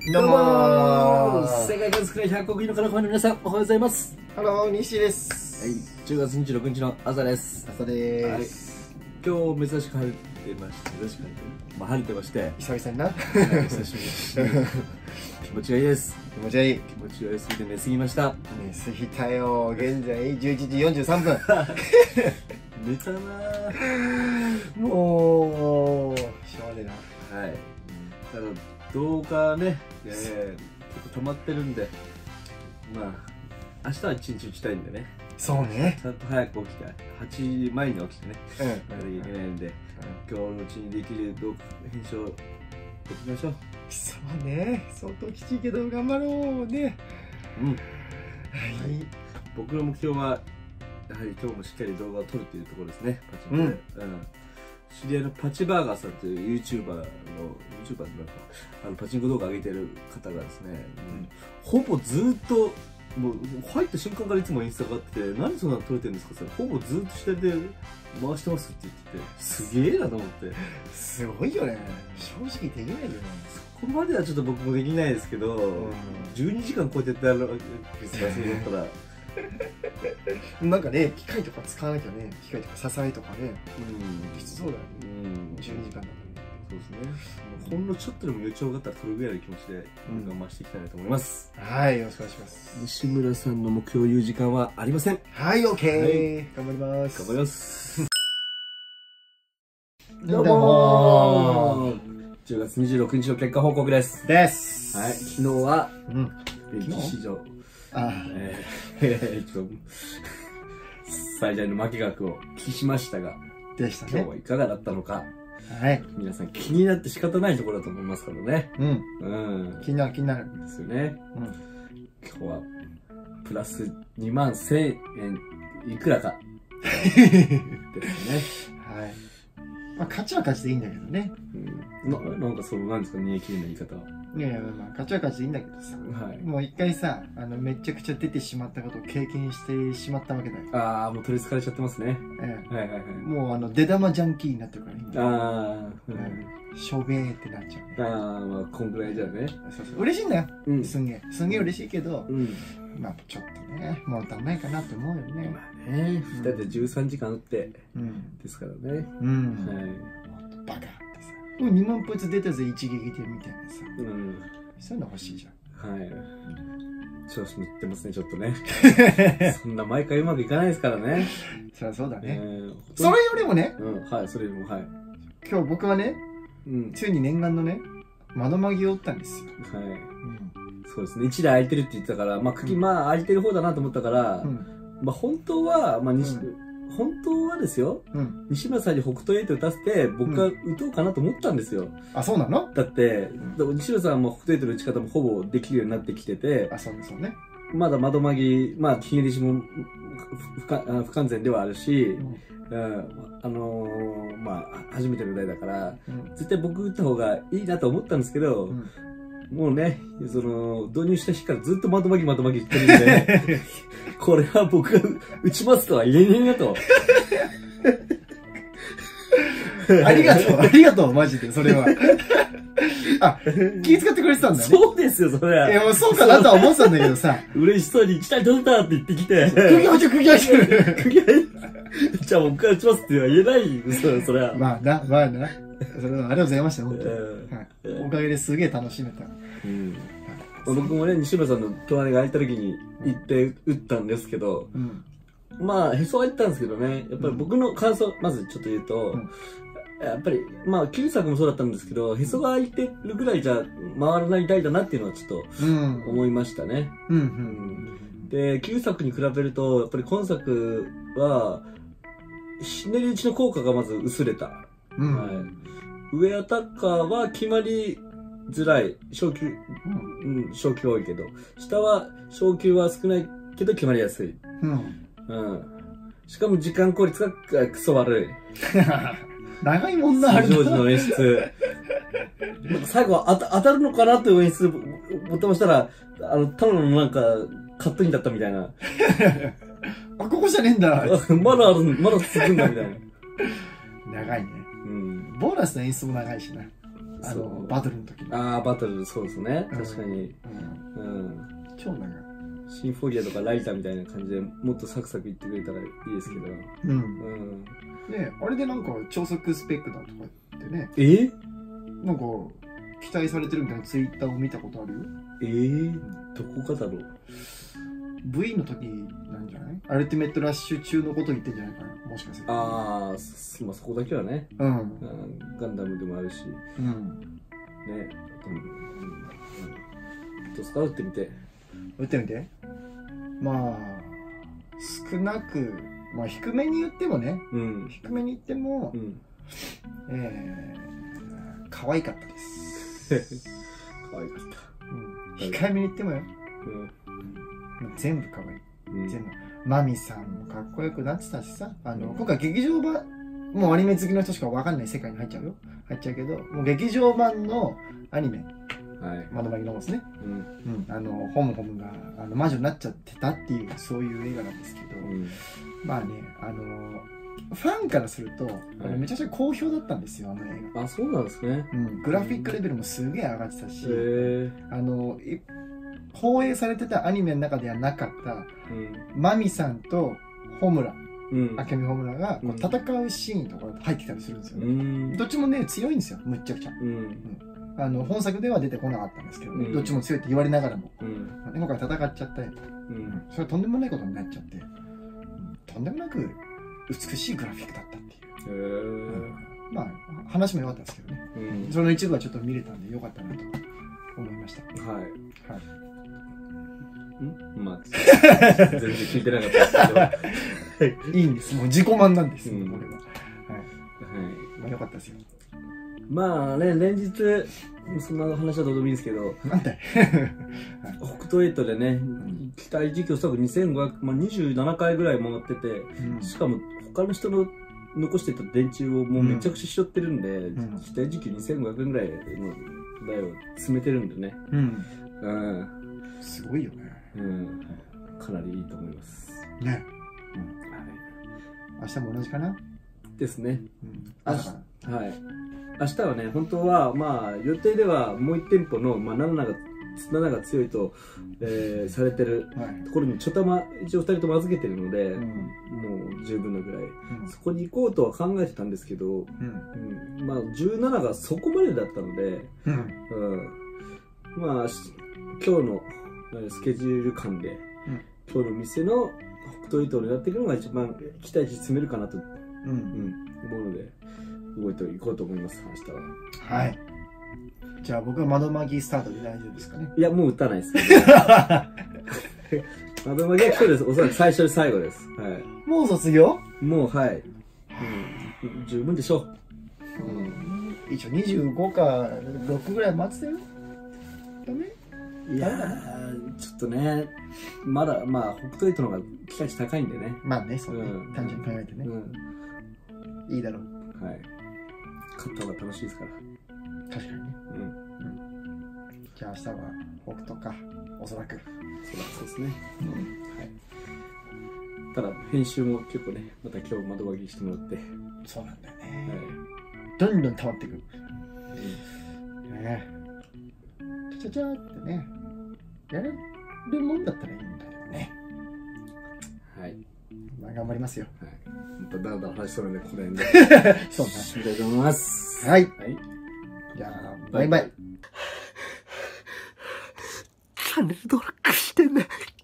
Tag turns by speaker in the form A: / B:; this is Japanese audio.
A: どうも
B: 世界観少ない100国のからファンの皆さん、おはようございます。
A: ハロー、西です。
B: はい、10月26日の朝です。
A: 朝です。
B: 今日珍しく晴れてまして、晴れてまして、
A: 久々にな。
B: 久しぶりです。気持ちがいいです。
A: 気持ちがいい。
B: 気持ちがいいすぎて寝すぎました。
A: 寝すぎたよ。現在11時43分。
B: 寝たなぁ。
A: もうしょうがねえな。
B: はい。だから動画ね、結構溜まってるんで、まあ明日は一日打ちたいんでね。
A: そうね。
B: ちゃんと早く起きて、8時前に起きてね、やらなきゃいけないんで、今日のうちにできる動画編集をやっていきましょう。
A: そうね。相当きついけど頑張ろうね。
B: うん。
A: はい。
B: 僕の目標はやはり今日もしっかり動画を撮るっていうところですね。パチンコで。知り合いのパチバーガーさんという YouTuber なんかパチンコ動画上げてる方がですね、ほぼずっともう入った瞬間からいつもインスタがあって「何そんなの撮れてるんですか?」ってほぼずっと下で回してますって言ってて、すげえなと思って。
A: すごいよね。正直できないよね。
B: そこまではちょっと僕もできないですけど、12時間こうやってやってやるわけですから、それだったら。
A: なんかね、機械とか使わなきゃね、機械とか支えとかね、きつそうだよね。12時間だとね。
B: そうですね。ほんのちょっとでも余裕があったら撮るぐらいの気持ちで我慢していきたいなと思います。
A: はい、よろしくお願いします。
B: 西村さんの目標を言う時間はありません。
A: はい、オッケー。頑張ります。
B: 頑張ります。
A: どうも
B: 10月26日の結果報告です。
A: です。
B: はい、昨日は歴史上最大の負け額を聞きましたが、
A: でしたね。
B: 今日はいかがだったのか。
A: はい。
B: 皆さん気になって仕方ないところだと思いますからね。
A: 気になる気になる。
B: ですよね。今日はプラス2万1000円いくらかですね。
A: はい。まあ勝ちは勝ちでいいんだけどね。
B: なんかなんですか、煮え切れない言い方は。
A: いやいや、まあ勝ちは勝ちでいいんだけどさ。もう一回さ、めちゃくちゃ出てしまったことを経験してしまったわけだよ。
B: ああ、もう取り憑かれちゃってますね。
A: もう出玉ジャンキーになってるからね。
B: あ
A: あ、しょべーってなっちゃう。
B: ああ、まあこんぐらいじゃね。
A: 嬉しいんだよ。すんげえ嬉しいけど、まあちょっとね、物足んないかなって思うよね。
B: まあね、だって13時間打ってですからね。
A: バカってさ。2万歩出たぜ一撃でみたいなさ。そういうの欲しいじゃん。
B: はい。調子乗ってますね、ちょっとね。そんな毎回うまくいかないですからね。
A: そりゃそうだね。それよりもね、
B: はい、それよりも、はい。
A: 今日僕はね、ついに念願のね、窓マギを打ったんですよ。
B: はい。そうですね、1台空いてるって言ってたから、まあ、茎、まあ、空いてる方だなと思ったから、まあ、本当はですよ、西村さんに北斗8打たせて、僕が打とうかなと思ったんですよ。
A: あ、そうなの？
B: だって、西村さんも北斗8の打ち方もほぼできるようになってきてて、
A: あ、そうですよね。
B: まだ窓マギ、まあ、ひねりしも不完全ではあるし、まあ、初めての台だから、絶対僕打った方がいいなと思ったんですけど、もうね、導入した日からずっと窓マギ言ってるんで、これは僕が打ちますとは言えねえなと。
A: ありがとう、マジで、それは。あ、気遣ってくれてたんだね。
B: そうですよ、それは。
A: いや、もうそうかなとは思ってたんだけどさ。
B: 嬉しそうに1台取れたって言ってきて。
A: 釘入ってる。
B: じゃあ僕が打ちますっては言えないですよ、それは。
A: まあな。それはありがとうございました、本当に。おかげですげえ楽しめた。
B: 僕もね、西村さんの隣が空いた時に行って打ったんですけど、まあ、へそは行ったんですけどね、やっぱり僕の感想、まずちょっと言うと、やっぱり、まあ、9作もそうだったんですけど、へそが空いてるぐらいじゃ回らない台だなっていうのはちょっと思いましたね。で、9作に比べると、やっぱり今作は、ひねり打ちの効果がまず薄れた。上アタッカーは決まりづらい。昇級多いけど、下は昇級は少ないけど決まりやすい。しかも時間効率がクソ悪い。
A: 長いもんな、あれ。
B: 非常時の演出。最後は当たるのかなという演出ボタンを押したら、ただのなんか、カットインだったみたいな。
A: あ、ここじゃねえんだ。
B: まだ続くんだみたいな。
A: 長いね。ボーナスの演出も長いしな。 バトルの時に。
B: ああ、バトル、そうですね。確かに。
A: 超長い。
B: シンフォギアとかライターみたいな感じでもっとサクサクいってくれたらいいですけど。
A: ね、あれでなんか超速スペックだとかってね。なんか期待されてるみたいなツイッターを見たことあるよ。
B: どこかだろう。
A: V の時なんじゃない？アルティメットラッシュ中のこと言ってんじゃないかな、もしかすると。
B: まあそこだけはね。ガンダムでもあるし。ね。どうすか、打ってみて。
A: まあ少なく、まあ低めに言ってもね、低めに言っても、可愛かったです。
B: 可愛かった。
A: 控えめに言ってもよ。全部可愛い。全部。マミさんもかっこよくなってたしさ、今回劇場版、もうアニメ好きの人しかわかんない世界に入っちゃうよ。入っちゃうけど、もう劇場版のアニメ、窓マギノモスね。ホムホムが魔女になっちゃってたっていう、そういう映画なんですけど、まあね、ファンからすると、めちゃくちゃ好評だったんですよ、あの映画。
B: そうなんですね。
A: グラフィックレベルもすげえ上がってたし、放映されてたアニメの中ではなかった、マミさんとホムラ、明美ホムラがこう戦うシーンとか入ってきたりするんですよね。どっちもね、強いんですよ、むっちゃくちゃ。本作では出てこなかったんですけど、どっちも強いって言われながらも、今回戦っちゃって、それはとんでもないことになっちゃって、とんでもなく美しいグラフィックだったっていう。まあ、話も良かったですけどね。その一部はちょっと見れたんで良かったなと思いました。
B: まあ、全然聞いてなかったです
A: けど。いいんです。もう自己満なんですよ、これは。まあ、良かったですよ。
B: まあね、連日、そんな話はどうでもいいんですけど、
A: なんだい
B: 北斗8でね、期待時期おそらく27回ぐらい回ってて、しかも他の人の残してた電柱をもうめちゃくちゃ拾ってるんで、期待時期2500円ぐらいの台を詰めてるんでね。
A: すごいよね。
B: かなりいいと思います。
A: ね。明日も同じかな
B: ですね。明日はね、本当は、まあ、予定ではもう1店舗の、7が強いと、されてるところに一応2人とも預けてるので、もう十分なぐらい、そこに行こうとは考えてたんですけど、まあ、17がそこまでだったので、まあ、今日のスケジュール感で、今日の店の北斗8を狙っていくのが一番期待値詰めるかなと思うので、動いていこうと思います、明日は。
A: はい。じゃあ僕は窓マギスタートで大丈夫ですかね。
B: いや、もう打たないですけど。窓マギは今日です。おそらく最初で最後です。
A: もう卒業？
B: もう、はい。十分でしょ
A: う。一応25か6ぐらい待つよ。ダメ？
B: いやー、ちょっとね、まだ、まあ、北斗8の方が期待値高いんでね。
A: まあね、そうね。単純に考えてね。いいだろう。
B: 勝った方が楽しいですから。
A: 確かにね。じゃあ明日は北斗か、おそらく。
B: そうですね。ただ、編集も結構ね、また今日窓脇してもらって。
A: そうなんだよね。どんどん溜まっていく。ちゃちゃーってね、やれるもんだったらいいんだけどね。まあ頑張りますよ。
B: だんだん話しそうなんで、この辺で。
A: そうな。
B: みたいと思います。
A: じゃあ、バイバイ。
B: チャンネル登録してね。